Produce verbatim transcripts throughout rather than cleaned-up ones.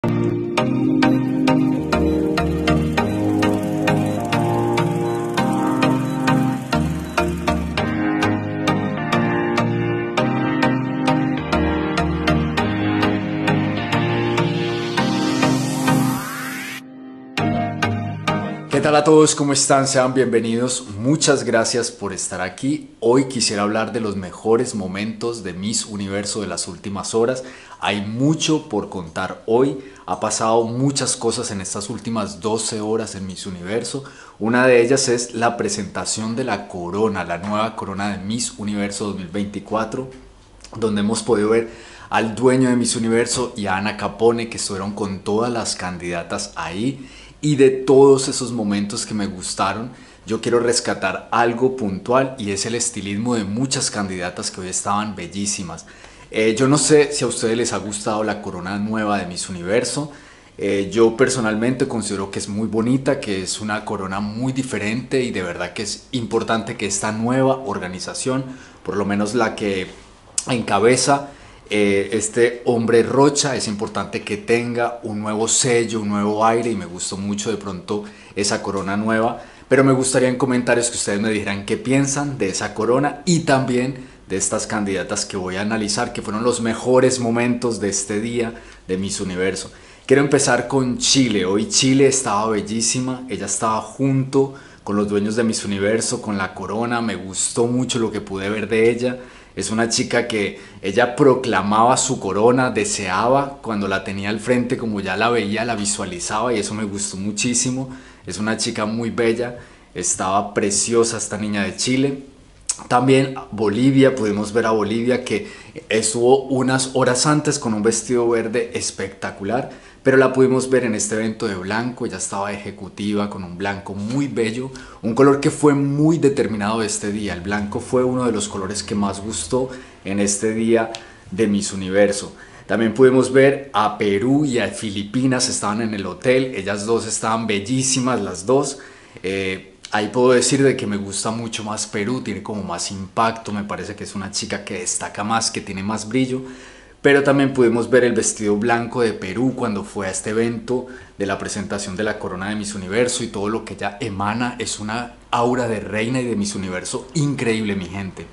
¿Qué tal a todos? ¿Cómo están? Sean bienvenidos. Muchas gracias por estar aquí. Hoy quisiera hablar de los mejores momentos de Miss Universo de las últimas horas. Hay mucho por contar hoy. Ha pasado muchas cosas en estas últimas doce horas en Miss Universo. Una de ellas es la presentación de la corona, la nueva corona de Miss Universo dos mil veinticuatro, donde hemos podido ver al dueño de Miss Universo y a Anna Capone, que estuvieron con todas las candidatas ahí. Y de todos esos momentos que me gustaron, yo quiero rescatar algo puntual, y es el estilismo de muchas candidatas que hoy estaban bellísimas. Eh, yo no sé si a ustedes les ha gustado la corona nueva de Miss Universo. Eh, yo personalmente considero que es muy bonita, que es una corona muy diferente, y de verdad que es importante que esta nueva organización, por lo menos la que encabeza Eh, este hombre Rocha, es importante que tenga un nuevo sello, un nuevo aire, y me gustó mucho de pronto esa corona nueva. Pero me gustaría en comentarios que ustedes me dijeran qué piensan de esa corona y también de estas candidatas que voy a analizar, que fueron los mejores momentos de este día de Miss Universo. Quiero empezar con Chile. Hoy Chile estaba bellísima, ella estaba junto con los dueños de Miss Universo, con la corona. Me gustó mucho lo que pude ver de ella. Es una chica que ella proclamaba su corona, deseaba cuando la tenía al frente, como ya la veía, la visualizaba, y eso me gustó muchísimo. Es una chica muy bella, estaba preciosa esta niña de Chile. También Bolivia, pudimos ver a Bolivia, que estuvo unas horas antes con un vestido verde espectacular, pero la pudimos ver en este evento de blanco. Ella estaba ejecutiva con un blanco muy bello, un color que fue muy determinado este día. El blanco fue uno de los colores que más gustó en este día de Miss Universo. También pudimos ver a Perú y a Filipinas, estaban en el hotel. Ellas dos estaban bellísimas, las dos. Eh, Ahí puedo decir de que me gusta mucho más Perú, tiene como más impacto, me parece que es una chica que destaca más, que tiene más brillo. Pero también pudimos ver el vestido blanco de Perú cuando fue a este evento de la presentación de la corona de Miss Universo, y todo lo que ella emana es una aura de reina y de Miss Universo increíble, mi gente.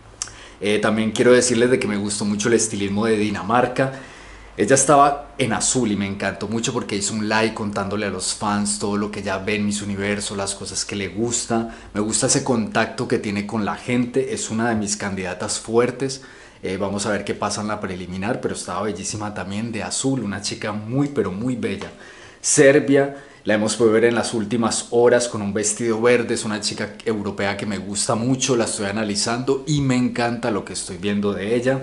Eh, también quiero decirles de que me gustó mucho el estilismo de Dinamarca. Ella estaba en azul y me encantó mucho porque hizo un live contándole a los fans todo lo que ella ve en Miss Universo, las cosas que le gusta. Me gusta ese contacto que tiene con la gente, es una de mis candidatas fuertes. Eh, vamos a ver qué pasa en la preliminar, pero estaba bellísima también de azul, una chica muy pero muy bella. Serbia, la hemos podido ver en las últimas horas con un vestido verde, es una chica europea que me gusta mucho, la estoy analizando y me encanta lo que estoy viendo de ella.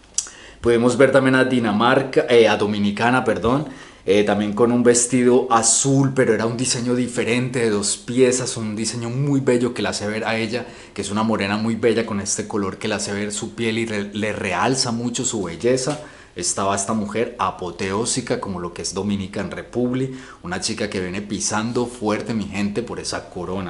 Podemos ver también a Dinamarca, eh, a Dominicana, perdón, eh, también con un vestido azul, pero era un diseño diferente, de dos piezas, un diseño muy bello que la hace ver a ella, que es una morena muy bella con este color que la hace ver su piel y re, le realza mucho su belleza. Estaba esta mujer apoteósica como lo que es Dominican Republic, una chica que viene pisando fuerte, mi gente, por esa corona.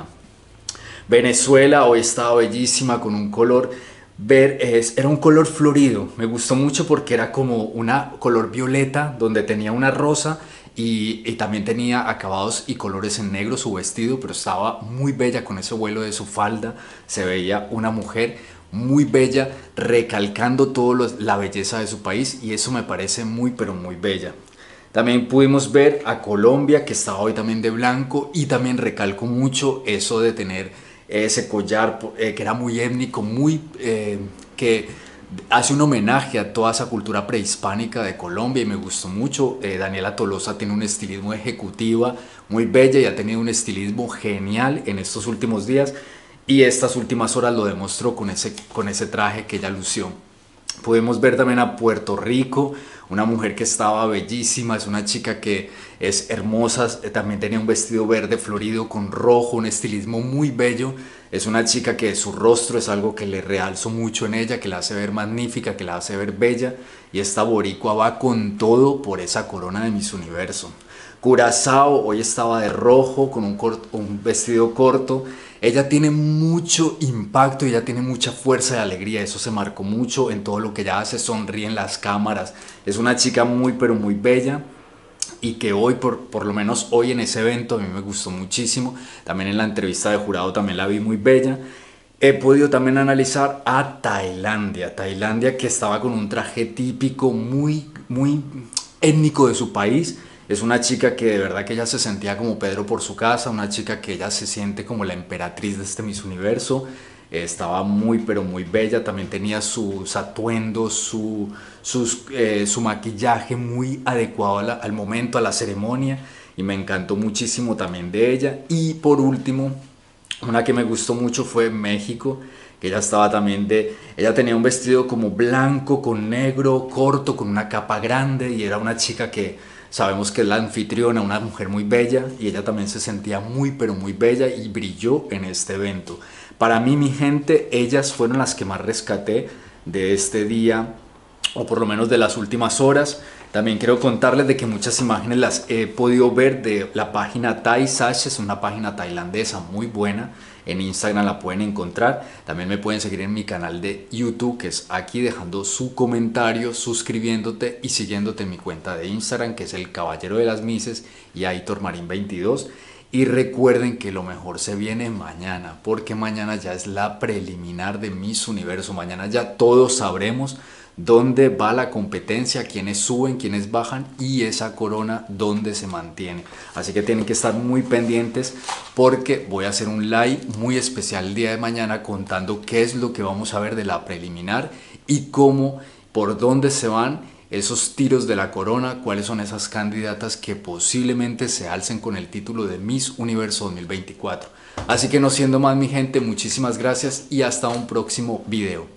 Venezuela hoy estaba bellísima con un color ver es, era un color florido, me gustó mucho porque era como una color violeta donde tenía una rosa, y, y también tenía acabados y colores en negro su vestido, pero estaba muy bella con ese vuelo de su falda. Se veía una mujer muy bella, recalcando toda la belleza de su país, y eso me parece muy pero muy bella. También pudimos ver a Colombia, que estaba hoy también de blanco, y también recalco mucho eso de tener ese collar eh, que era muy étnico, muy eh, que hace un homenaje a toda esa cultura prehispánica de Colombia, y me gustó mucho. eh, Daniela Tolosa tiene un estilismo ejecutiva muy bella y ha tenido un estilismo genial en estos últimos días, y estas últimas horas lo demostró con ese, con ese traje que ella lució. Pudimos ver también a Puerto Rico, una mujer que estaba bellísima, es una chica que es hermosa, también tenía un vestido verde florido con rojo, un estilismo muy bello. Es una chica que su rostro es algo que le realzo mucho en ella, que la hace ver magnífica, que la hace ver bella, y esta boricua va con todo por esa corona de Miss Universo. Curazao hoy estaba de rojo con un, corto, un vestido corto. Ella tiene mucho impacto, ella tiene mucha fuerza y alegría, eso se marcó mucho en todo lo que ella hace, sonríe en las cámaras, es una chica muy pero muy bella. y que hoy, por, por lo menos hoy en ese evento, a mí me gustó muchísimo. También en la entrevista de jurado también la vi muy bella. He podido también analizar a Tailandia, Tailandia que estaba con un traje típico muy, muy étnico de su país. Es una chica que de verdad que ella se sentía como Pedro por su casa, una chica que ella se siente como la emperatriz de este Miss Universo. Eh, estaba muy pero muy bella, también tenía sus atuendos, su, sus, eh, su maquillaje muy adecuado a la- al momento, a la ceremonia, y me encantó muchísimo también de ella. Y por último, una que me gustó mucho fue México, que ella estaba también de... Ella tenía un vestido como blanco con negro, corto, con una capa grande, y era una chica que sabemos que es la anfitriona, una mujer muy bella, y ella también se sentía muy pero muy bella y brilló en este evento. Para mí, mi gente, ellas fueron las que más rescaté de este día, o por lo menos de las últimas horas. También quiero contarles de que muchas imágenes las he podido ver de la página Thai Sash, es una página tailandesa muy buena. En Instagram la pueden encontrar. También me pueden seguir en mi canal de YouTube, que es aquí, dejando su comentario, suscribiéndote y siguiéndote en mi cuenta de Instagram, que es el Caballero de las Mises y Aitor Marín veintidós. Y recuerden que lo mejor se viene mañana, porque mañana ya es la preliminar de Miss Universo. Mañana ya todos sabremos dónde va la competencia, quiénes suben, quiénes bajan y esa corona dónde se mantiene. Así que tienen que estar muy pendientes porque voy a hacer un live muy especial el día de mañana contando qué es lo que vamos a ver de la preliminar y cómo, por dónde se van esos tiros de la corona, cuáles son esas candidatas que posiblemente se alcen con el título de Miss Universo dos mil veinticuatro. Así que no siendo más, mi gente, muchísimas gracias y hasta un próximo video.